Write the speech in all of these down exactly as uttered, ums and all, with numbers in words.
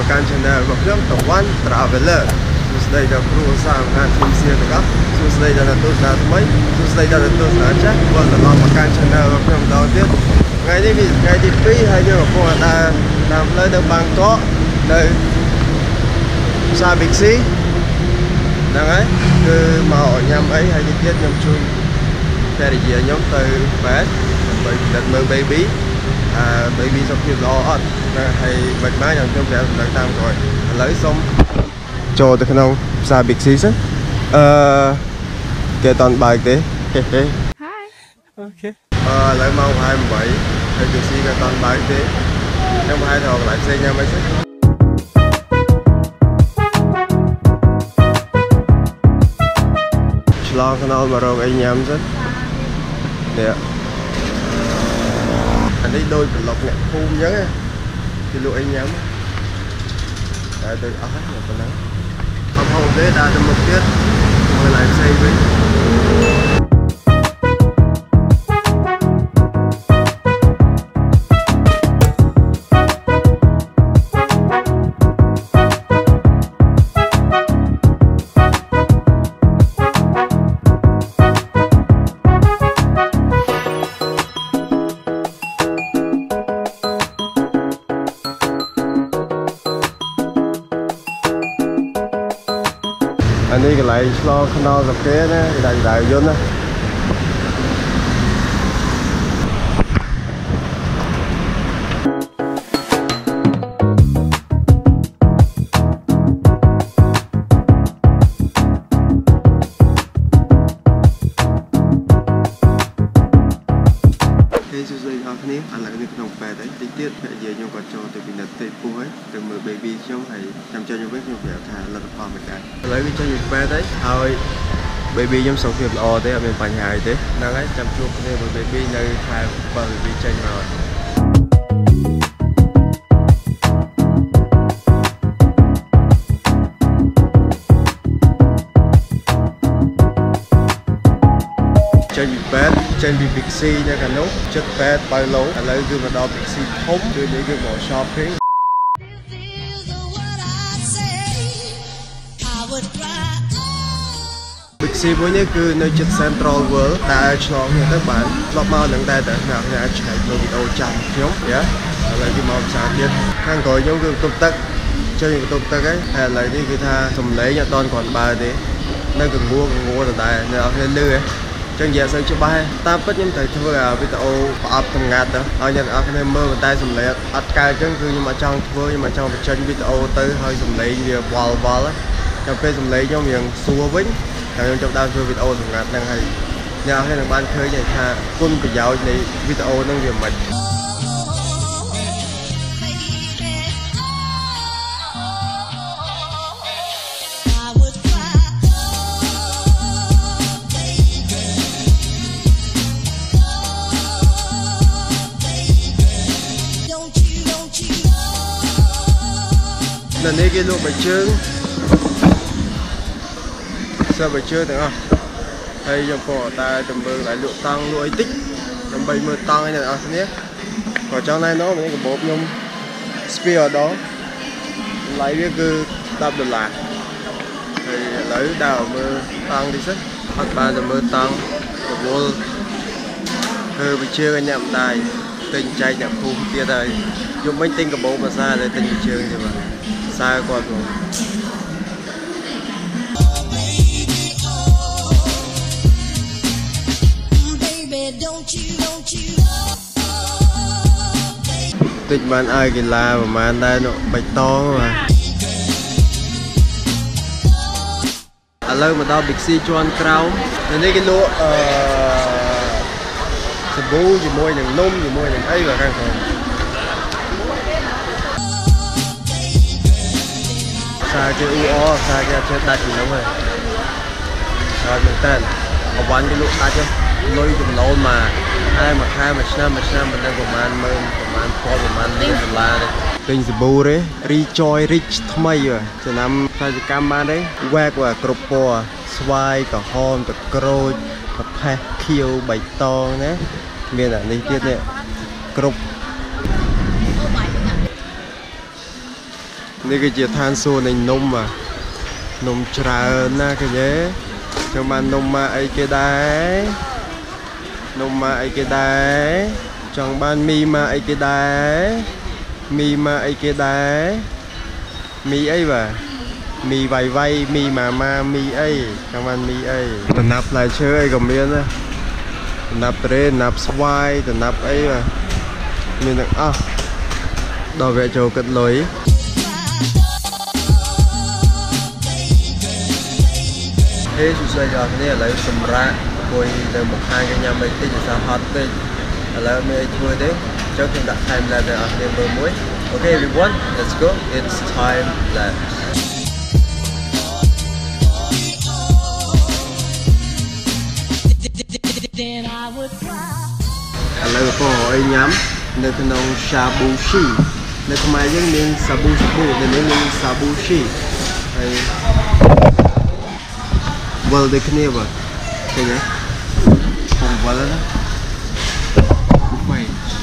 កាន់ channel របស់ខ្ញុំ The One Traveler សួស្តីដល់គ្រូសាស្ត្រខាងខ្ញុំសៀទាំងអស់សួស្តីដល់ទស្សនាថ្មីសួស្តីដល់ទស្សនាចាស់វិលត្រឡប់មកកាន់ channel របស់ខ្ញុំម្ដងទៀតថ្ងៃនេះវាថ្ងៃទីពីរហើយយើងកំពុងដើរតាមផ្លូវទៅបាងកកនៅផ្សារ Big C ហ្នឹងហើយគឺមកញ៉ាំអីហើយនេះទៀតខ្ញុំជួយភរិយាខ្ញុំទៅពេទ្យដើម្បីពិនិត្យមើល baby អា baby សុខភាពល្អអត់ហើយមិនបានខ្ញុំខ្ញុំប្រាប់ដំណឹងតាមក្រោយឥឡូវសូមចូលទៅក្នុងផ្សារ Big C សិនអឺគេអត់បើកទេហេហេ Hi អូខេអឺឥឡូវម៉ោងប្រហែលeightហើយ Big C ក៏អត់បើកទេខ្ញុំប្រហែលទៅកន្លែងផ្សេងញ៉ាំអីសិនឆ្លងថ្នល់មករកអីញ៉ាំសិននេះអានេះដូចប្លុកអ្នកភូមិអញ្ចឹងគេលក់អីញ៉ាំតែទៅអស់ហ្នឹងប៉ុណ្ណឹងអត់ហូបទេដើរទៅមុខទៀតមើលឡើងផ្សេងវិញអានេះកន្លែងឆ្លងខ្នល់សាគេណាគេដាក់ដៅយន្តណាសួស្តីបងប្អូនឥឡូវនេះក្នុងពេទ្យហើយតិចទៀតនិយាយខ្ញុំក៏ចូលទៅពិនិត្យពេទ្យពោះហើយទៅមើល baby ខ្ញុំហើយចាំចូលខ្ញុំវិញខ្ញុំប្រាប់ថាលទ្ធផលមិនដែរឥឡូវវាចេញពីពេទ្យហើយហើយ baby ខ្ញុំសុខភាពល្អទេអត់មានបញ្ហាអីទេហ្នឹងហើយចាំជួបគ្នាមើល baby នៅខែបើ baby ចេញមកចេញពីពេទ្យចេញពី Big C នៅខាងនោះចិត្តពេទ្យបើឡូឥឡូវគឺមកដល់ Big C ធំគឺនេះគឺមក shopping Big C មួយនេះគឺនៅជិត Central World ដែលឆ្លងនេះទៅបានធ្លាប់មកនឹងតែតែអ្នកអ្នកអាចឆែកមើលវីដេអូចាំខ្ញុំយ៉ាឥឡូវគឺមកផ្សារទៀតខាងក្រោយខ្ញុំគឺបន្ទប់ទឹកចេញបន្ទប់ទឹកហើយហើយឥឡូវនេះគឺថាសំឡេងអត់តន់គ្រាន់បើទេនៅកងួរកងួរដដែលអ្នកនរគ្នាលឺហ៎ចឹងនិយាយសូវច្បាស់តាមពិតខ្ញុំត្រូវធ្វើអាវីដេអូប្រអប់សម្ងាត់ទៅឲ្យអ្នកនរគ្នាមើលតែសំឡេងអត់កើតចឹងគឺខ្ញុំអត់ចង់ធ្វើខ្ញុំអត់ចង់បញ្ចេញវីដេអូទៅឲ្យសំឡេងវាវល់វល់តែពេលសំឡេងខ្ញុំរៀងសួរវិញហើយខ្ញុំចាប់ដើមធ្វើវីដេអូសម្ងាត់ហ្នឹងហើយអ្នកនរគ្នានឹងបានឃើញថាគុណប្រយោជន៍នៃវីដេអូហ្នឹងវាមិននៅនេះគេលក់បាយជើងសើបាយជើងទាំងអស់ហើយខ្ញុំក៏តែទៅមើលឲ្យលក់តង់លក់អីតិចដើម្បីមើលតង់ឲ្យអ្នកនរគ្នាក៏ចង់ណែនាំនេះកាបូបខ្ញុំ Spear ដងតម្លៃវាគឺtenដុល្លារហើយឥឡូវដើរមើលតង់តិចសិនអត់បានទៅមើលតង់រវល់ធ្វើបាយជើងឲ្យអ្នកម្ដាយទិញចែកអ្នកភូមិទៀតហើយខ្ញុំមិនទិញកាបូបភាសាតែទិញបាយជើងទេបាទសើគាត់ផងតិចបានឲ្យកីឡាប្រហែលដែរនោះបៃតងបាទឥឡូវមកដល់ Big C ជាន់ក្រោមនៅនេះគេលក់អឺសាប៊ូជាមួយនឹងនំជាមួយនឹងអីបាទខាងក្រោមសាគេអ៊ូអសាគេចេះដាច់ពីនោះហើយហើយមែនតើអវ៉ាន់គេលក់ដាច់លុយចំណូលមកខែមួយខែមួយឆ្នាំមួយឆ្នាំមិនដឹងប្រហែលម៉ឺនប្រហែលពាន់ប្រហែលលានដុល្លារទេទិញសាប៊ូទេ Rejoy Rich ថ្មីចំណាំកសិកម្មបានទេវ៉ែកគ្រប់ពណ៌ស្វាយក្រហមទឹកក្រូចប្រផេះខៀវបៃតងណាមានអានេះទៀតនេះគ្រប់នេះគឺជាឋានសួគ៌នៃនំបាទនំច្រើនណាស់គេទេចាំបាននំមកអីគេដែរនំមកអីគេដែរចង់បានមីមកអីគេដែរមីមកអីគេដែរមីអីបាទមីវ៉ៃវ៉ៃមីម៉ាម៉ាមីអីចង់បានមីអីដំណាប់ផ្លែឈើអីក៏មានដែរដំណាប់ត្រេដំណាប់ស្វាយដំណាប់អីបាទមានទាំងអស់ដល់វគ្គចូលគិតលុយហេសួស្តីដល់គ្នាឥឡូវសម្រាប់អង្គុយនៅមុខហាងគេញ៉ាំអីតិចដោយសារហត់ពេកឥឡូវមានអីធ្វើទេចុះខ្ញុំដាក់ time lapse ដល់អ្នកមើលមួយ Okay everyone let's go it's time lapse ឥឡូវក៏អីញ៉ាំនៅក្នុង shabushi នៅខ្មែរយើងមាន shabu shabu នៅនេះមាន shabushi ហើយវល់ដូចគ្នាបាទឃើញទេខ្ញុំវល់ណាមិន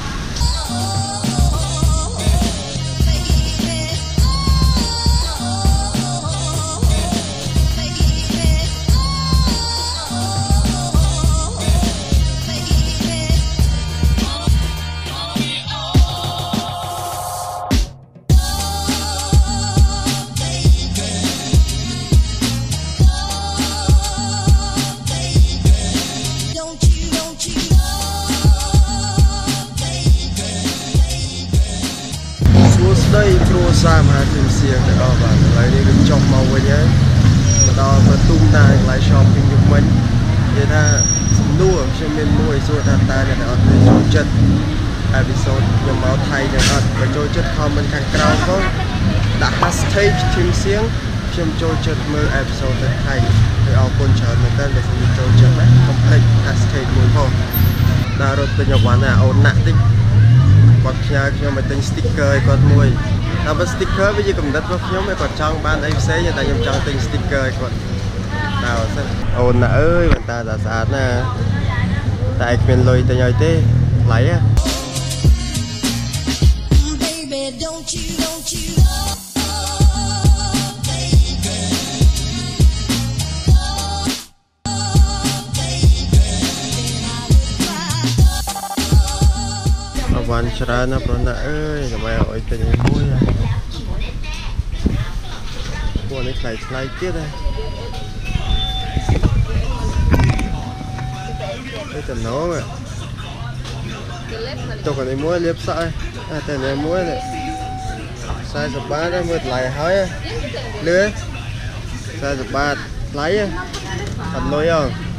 គ្រួសារមហាជនសៀងទាំងអស់បាទឥឡូវនេះខ្ញុំចុះមកវិញហើយមកដល់ប្រទុំតាកន្លែង shopping យប់មិញនិយាយថាសំណួរខ្ញុំមានមួយសួរថាតើអ្នកទាំងអស់គ្នាចូលចិត្ត episode ខ្ញុំមកថៃទាំងអត់បើចូលចិត្ត comment ខាងក្រោមផងដាក់ hashtag ឈឹមសៀងខ្ញុំចូលចិត្តមើល episode ទៅថៃហើយអរគុណច្រើនមែនតើដែលខ្ញុំចូលចិត្តណាកុំភ្លេច hashtag មួយផងដល់រត់ទិញអវ៉ាន់ណាអូនណាក់តិចគាត់ផ្ញើខ្ញុំឲ្យទិញ sticker ឲ្យគាត់មួយតែបើ sticker វាជាកំណត់របស់ខ្ញុំឯងគាត់ចង់បានអីផ្សេងតែខ្ញុំចង់ទិញ sticker ឲ្យគាត់តើសិនអូនណាអើយបន្តតាស្អាតណាតែឯងគ្មានលុយទិញឲ្យទេថ្លៃហ៎វ៉ាន់ច្រើនណាស់ប្រុសណាអើយដើម្បីឲ្យទិញមួយពួកនេះថ្លៃថ្លៃទៀតហ៎អីតំណងទុកនេះមួយលៀបសក់ឯតែនេះមួយខ្សែសបាតមើលថ្លៃហើយលឿខ្សែសបាតថ្លៃអត់លុយអត់